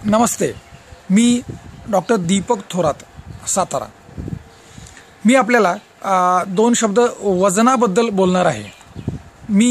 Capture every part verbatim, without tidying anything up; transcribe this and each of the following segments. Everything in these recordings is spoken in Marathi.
नमस्ते, मी डॉक्टर दीपक थोरात, सातारा। मी आपल्याला दोन शब्द वजनाबद्दल बोलणार आहे। मी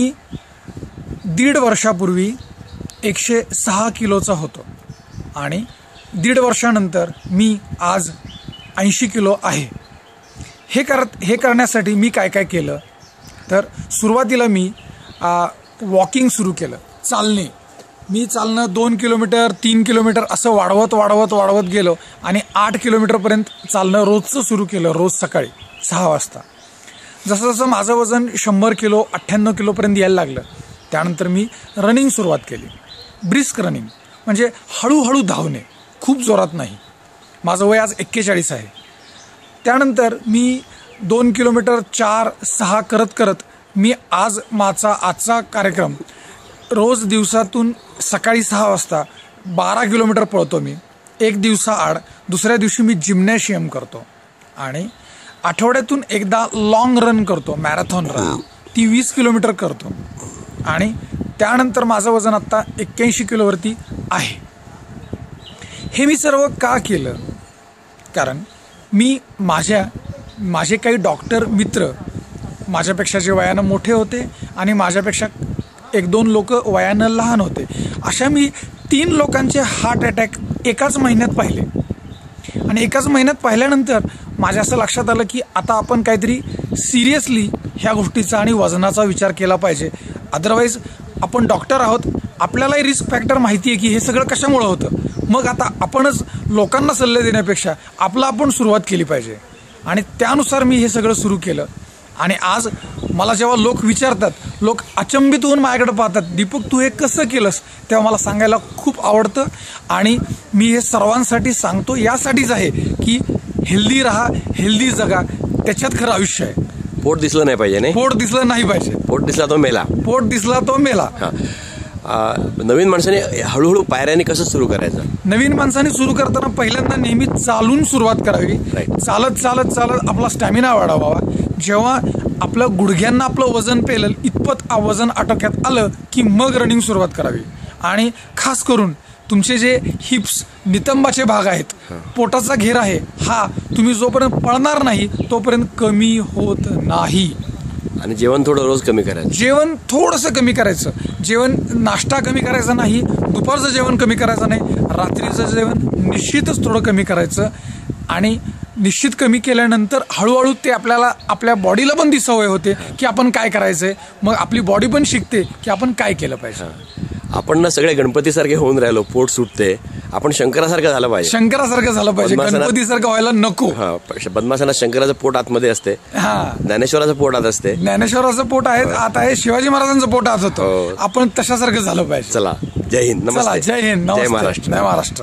दीड वर्षापूर्वी एकशे सहा किलोचा होतो आणि दीड वर्षानंतर मी आज ऐंशी किलो आहे। हे करत हे करण्यासाठी मी काय काय केलं तर सुरुवातीला मी वॉकिंग सुरू केलं, चालणे। मी चालणं दोन किलोमीटर तीन किलोमीटर असं वाढवत वाढवत वाढवत गेलो आणि आठ किलोमीटरपर्यंत चालणं रोजचं सुरू केलं, रोज सकाळी सहा वाजता। जसं जसं माझं वजन शंभर किलो अठ्ठ्याण्णव किलोपर्यंत यायला लागलं, त्यानंतर मी रनिंग सुरुवात केली। ब्रिस्क रनिंग म्हणजे हळूहळू धावणे, खूप जोरात नाही। माझं वय आज एक्केचाळीस आहे। त्यानंतर मी दोन किलोमीटर चार सहा करत करत मी आज माझा आजचा कार्यक्रम रोज दिवसातून सकाळी सहा वाजता बारा किलोमीटर पळतो मी एक दिवसाआड। दुसऱ्या दिवशी मी जिम्नॅशियम करतो आणि आठवड्यातून एकदा लॉंग रन करतो, मॅरेथॉन रन, ती वीस किलोमीटर करतो। आणि त्यानंतर माझं वजन आत्ता एक्क्याऐंशी किलोवरती आहे। हे मी सर्व का केलं? कारण मी माझ्या माझे काही डॉक्टर मित्र माझ्यापेक्षा जे वयानं मोठे होते आणि माझ्यापेक्षा एक दोन लोक वयानं लहान होते, अशा मी तीन लोकांचे हार्ट अटॅक एकाच महिन्यात पाहिले। आणि एकाच महिन्यात पाहिल्यानंतर माझ्या असं लक्षात आलं की आता आपण काहीतरी सिरियसली ह्या गोष्टीचा आणि वजनाचा विचार केला पाहिजे। अदरवाईज आपण डॉक्टर आहोत, आपल्यालाही रिस्क फॅक्टर माहिती आहे की हे सगळं कशामुळे होतं। मग आता आपणच लोकांना सल्ले देण्यापेक्षा आपलं आपण सुरुवात केली पाहिजे। आणि त्यानुसार मी हे सगळं सुरू केलं। आणि आज मला जेव्हा लोक विचारतात, लोक अचंबित होऊन माझ्याकडे पाहतात, दीपक तू हे कसं केलंस, तेव्हा मला सांगायला खूप आवडतं। आणि मी हे सर्वांसाठी सांगतो यासाठीच आहे की हेल्दी राहा, हेल्दी जगा, त्याच्यात खरं आयुष्य आहे। पोट दिसलं नाही पाहिजे, नाही पोट दिसलं नाही पाहिजे, पोट दिसला तो मेला, पोट दिसला तो मेला। नवीन माणसाने हळूहळू पायऱ्याने कसं सुरू करायचं? नवीन माणसाने सुरू करताना पहिल्यांदा नेहमी चालून सुरुवात करावी। चालत चालत चालत आपला स्टॅमिना वाढवावा। जेव्हा आपलं गुडघ्यांना आपलं वजन पेलेल इतपत वजन आटोक्यात आलं की मग रनिंग सुरुवात करावी। आणि खास करून तुमचे जे हिप्स नितंबाचे भाग आहेत, पोटाचा घेर आहे, हा तुम्ही जोपर्यंत पळणार नाही तोपर्यंत कमी होत नाही। आणि जेवण थोडं रोज कमी करायचं, जेवण थोडंसं कमी करायचं। जेवण नाश्ता कमी करायचा नाही, दुपारचं जेवण कमी करायचं नाही, रात्रीचं जेवण निश्चितच थोडं कमी करायचं। आणि निश्चित कमी केल्यानंतर हळूहळू ते आपल्याला आपल्या बॉडीला पण ती सवय होते की आपण काय करायचंय, मग आपली बॉडी पण शिकते की आपण काय केलं पाहिजे। आपण ना सगळे गणपतीसारखे होऊन राहिलो, पोट सुटते, आपण शंकरासारखं झालं पाहिजे, शंकरासारखं झालं पाहिजे, गणपतीसारखं व्हायला नको। पद्मासनात शंकराचं पोट आतमध्ये असते, ज्ञानेश्वराचं पोट आत असते, ज्ञानेश्वराचं पोट आहे आत आहे, शिवाजी महाराजांचं पोट आत होतं, आपण तशासारखं झालं पाहिजे। चला, जय हिंद, चला, जय हिंद, जय महाराष्ट्र, जय महाराष्ट्र।